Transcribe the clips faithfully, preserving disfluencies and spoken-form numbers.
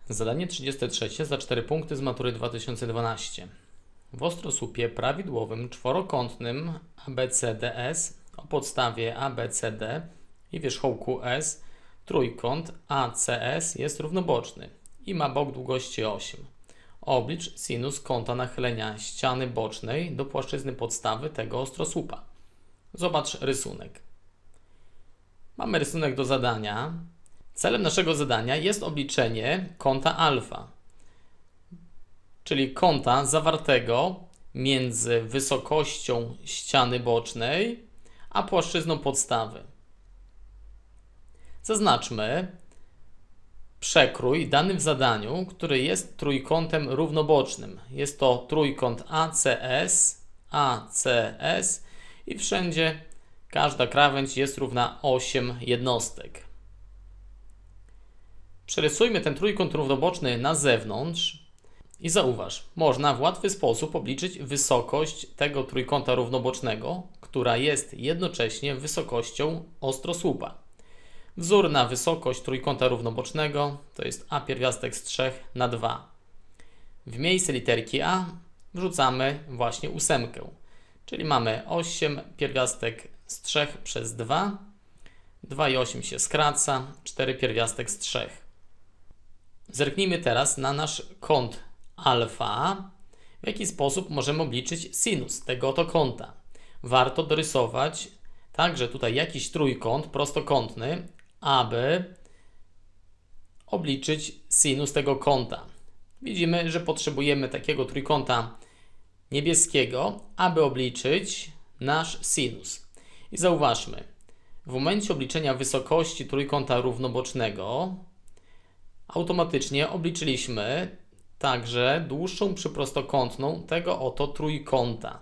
Zadanie trzydzieste trzy za cztery punkty z matury dwa tysiące dwanaście. W ostrosłupie prawidłowym czworokątnym A B C D S o podstawie A B C D i wierzchołku S trójkąt A C S jest równoboczny i ma bok długości osiem. Oblicz sinus kąta nachylenia ściany bocznej do płaszczyzny podstawy tego ostrosłupa. Zobacz rysunek. Mamy rysunek do zadania. Celem naszego zadania jest obliczenie kąta alfa, czyli kąta zawartego między wysokością ściany bocznej a płaszczyzną podstawy. Zaznaczmy przekrój dany w zadaniu, który jest trójkątem równobocznym. Jest to trójkąt A C S, A C S i wszędzie każda krawędź jest równa osiem jednostek. Przerysujmy ten trójkąt równoboczny na zewnątrz i zauważ, można w łatwy sposób obliczyć wysokość tego trójkąta równobocznego, która jest jednocześnie wysokością ostrosłupa. Wzór na wysokość trójkąta równobocznego to jest A pierwiastek z trzech na dwa. W miejsce literki A wrzucamy właśnie ósemkę, czyli mamy osiem pierwiastek z trzech przez dwa, dwa i osiem się skraca, cztery pierwiastek z trzech. Zerknijmy teraz na nasz kąt alfa. W jaki sposób możemy obliczyć sinus tego oto kąta? Warto dorysować także tutaj jakiś trójkąt prostokątny, aby obliczyć sinus tego kąta. Widzimy, że potrzebujemy takiego trójkąta niebieskiego, aby obliczyć nasz sinus. I zauważmy, w momencie obliczenia wysokości trójkąta równobocznego automatycznie obliczyliśmy także dłuższą przyprostokątną tego oto trójkąta.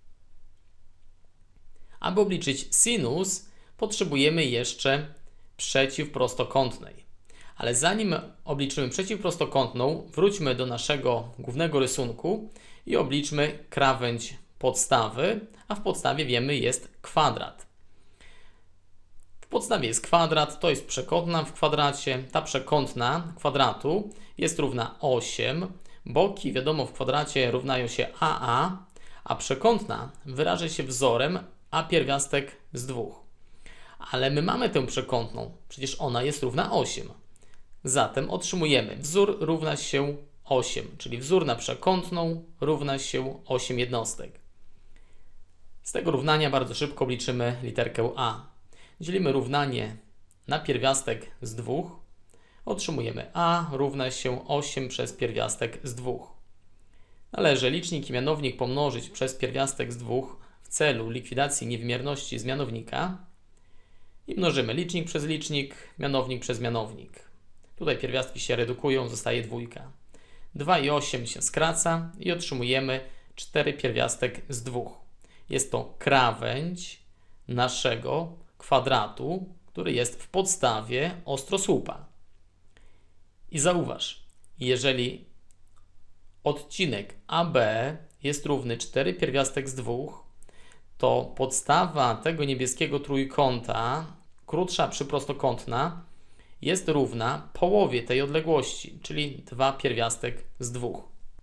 Aby obliczyć sinus, potrzebujemy jeszcze przeciwprostokątnej. Ale zanim obliczymy przeciwprostokątną, wróćmy do naszego głównego rysunku i obliczmy krawędź podstawy, a w podstawie wiemy jest kwadrat. W podstawie jest kwadrat, to jest przekątna w kwadracie. Ta przekątna kwadratu jest równa osiem. Boki, wiadomo, w kwadracie równają się A A, a przekątna wyraża się wzorem A pierwiastek z dwóch. Ale my mamy tę przekątną, przecież ona jest równa osiem. Zatem otrzymujemy wzór równa się osiem, czyli wzór na przekątną równa się osiem jednostek. Z tego równania bardzo szybko obliczymy literkę A. Dzielimy równanie na pierwiastek z dwóch. Otrzymujemy A równa się osiem przez pierwiastek z dwóch. Należy licznik i mianownik pomnożyć przez pierwiastek z dwóch w celu likwidacji niewymierności z mianownika. I mnożymy licznik przez licznik, mianownik przez mianownik. Tutaj pierwiastki się redukują, zostaje dwójka. dwa i osiem się skraca i otrzymujemy cztery pierwiastek z dwóch. Jest to krawędź naszego kwadratu, który jest w podstawie ostrosłupa. I zauważ, jeżeli odcinek A B jest równy cztery pierwiastek z dwóch, to podstawa tego niebieskiego trójkąta, krótsza przyprostokątna, jest równa połowie tej odległości, czyli dwa pierwiastek z dwóch.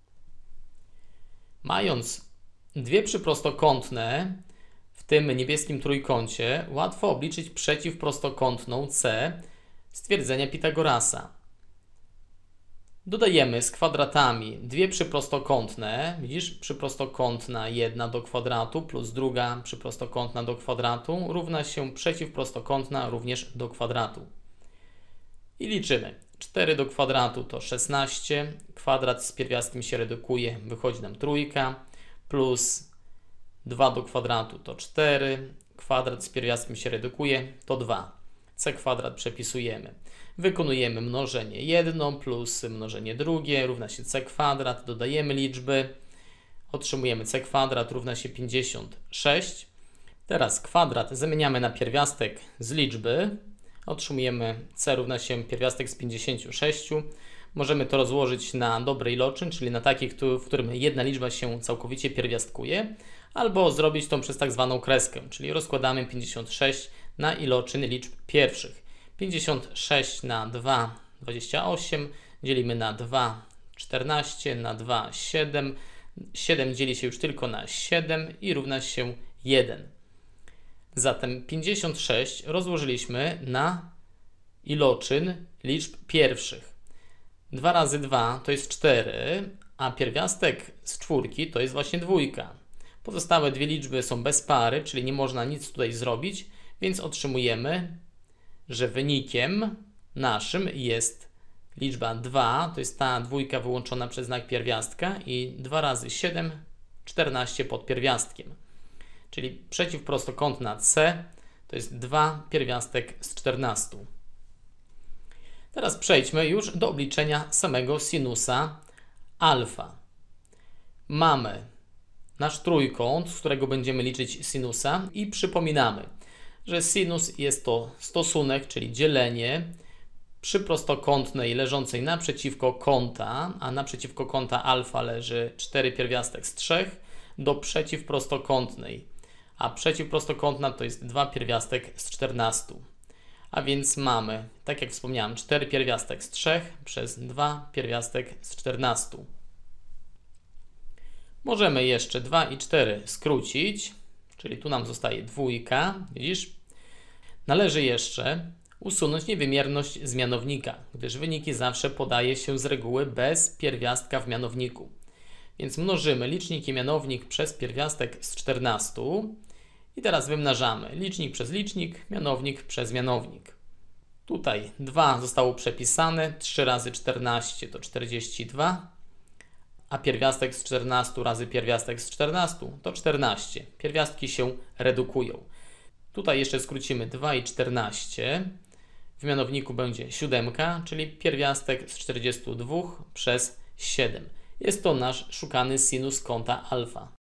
Mając dwie przyprostokątne w tym niebieskim trójkącie, łatwo obliczyć przeciwprostokątną C z twierdzenia Pitagorasa. Dodajemy z kwadratami dwie przyprostokątne, widzisz, przyprostokątna jedna do kwadratu plus druga przyprostokątna do kwadratu równa się przeciwprostokątna również do kwadratu. I liczymy. cztery do kwadratu to szesnaście, kwadrat z pierwiastkiem się redukuje, wychodzi nam trójka, plus dwa do kwadratu to cztery, kwadrat z pierwiastkiem się redukuje, to dwa. C kwadrat przepisujemy. Wykonujemy mnożenie jedno plus mnożenie drugie równa się C kwadrat, dodajemy liczby, otrzymujemy C kwadrat równa się pięćdziesiąt sześć. Teraz kwadrat zamieniamy na pierwiastek z liczby, otrzymujemy C równa się pierwiastek z pięćdziesięciu sześciu. Możemy to rozłożyć na dobre iloczyn, czyli na taki, w którym jedna liczba się całkowicie pierwiastkuje, albo zrobić to przez tak zwaną kreskę, czyli rozkładamy pięćdziesiąt sześć na iloczyn liczb pierwszych. pięćdziesiąt sześć na dwa, dwadzieścia osiem, Dzielimy na dwa, czternaście, na dwa, siedem. siedem dzieli się już tylko na siedem i równa się jeden. Zatem pięćdziesiąt sześć rozłożyliśmy na iloczyn liczb pierwszych. dwa razy dwa to jest cztery, a pierwiastek z czwórki to jest właśnie dwójka. Pozostałe dwie liczby są bez pary, czyli nie można nic tutaj zrobić, więc otrzymujemy, że wynikiem naszym jest liczba dwa, to jest ta dwójka wyłączona przez znak pierwiastka i dwa razy siedem, czternaście pod pierwiastkiem. Czyli przeciwprostokątna C to jest dwa pierwiastek z czternastu. Teraz przejdźmy już do obliczenia samego sinusa alfa. Mamy nasz trójkąt, z którego będziemy liczyć sinusa i przypominamy, że sinus jest to stosunek, czyli dzielenie przy prostokątnej leżącej naprzeciwko kąta, a naprzeciwko kąta alfa leży cztery pierwiastek z trzech, do przeciwprostokątnej, a przeciwprostokątna to jest dwa pierwiastek z czternastu. A więc mamy, tak jak wspomniałem, cztery pierwiastek z trzech przez dwa pierwiastek z czternastu. Możemy jeszcze dwa i cztery skrócić, czyli tu nam zostaje dwójka, widzisz? Należy jeszcze usunąć niewymierność z mianownika, gdyż wyniki zawsze podaje się z reguły bez pierwiastka w mianowniku. Więc mnożymy licznik i mianownik przez pierwiastek z czternastu i teraz wymnażamy licznik przez licznik, mianownik przez mianownik. Tutaj dwa zostało przepisane, trzy razy czternaście to czterdzieści dwa, a pierwiastek z czternastu razy pierwiastek z czternastu to czternaście. Pierwiastki się redukują. Tutaj jeszcze skrócimy dwa i czternaście. W mianowniku będzie siódemka, czyli pierwiastek z czterdziestu dwóch przez siedem. Jest to nasz szukany sinus kąta alfa.